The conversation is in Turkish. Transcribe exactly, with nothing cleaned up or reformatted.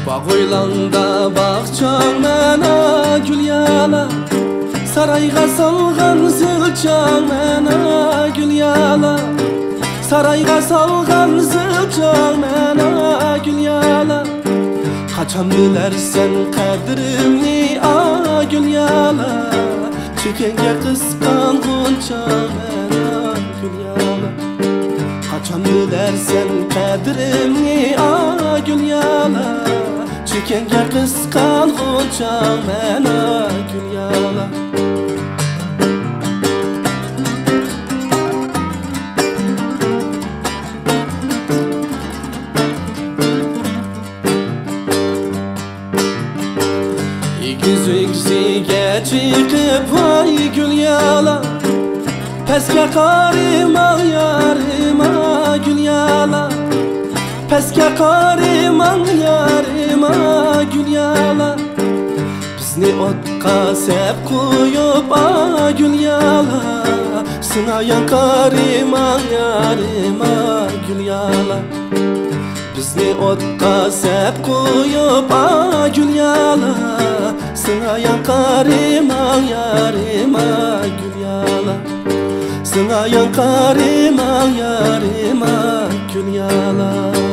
Bağ oylanda bakçan mena gül yala, sarayga salgan zilcan mena gül yala, sarayga salgan zilcan mena gül yala. Kaçan bilersen kadrimni a gül yala, çekenge kıskan gunca mena gül yala. Kaçan bilersen kadrimni a gül yala, çekenge kıskan gunca mena gül yala. Yüzüğüge çıkıp vay gül yala, peske karıma yarıma gül yala, peske karıma yarıma gül yala. Bizni otka sep koyup a gül yala, sınayan karıma yarıma gül yala. Bizni otka sep koyup a gül yala, sınayan karıma yarıma gül yala, sınayan karıma yarıma gül yala.